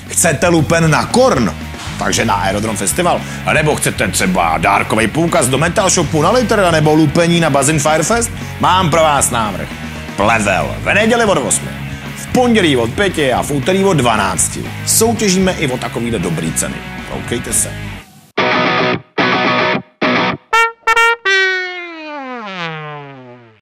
Chcete lupen na Korn? Takže na Aerodrom Festival. A nebo chcete třeba dárkový poukaz do Metal Shopu na litr, nebo lupení na Buzzin Firefest? Mám pro vás návrh. Plevel v neděli od 8. V pondělí od 5 a v úterý od 12. Soutěžíme i o takovýhle dobrý ceny. Koukejte se.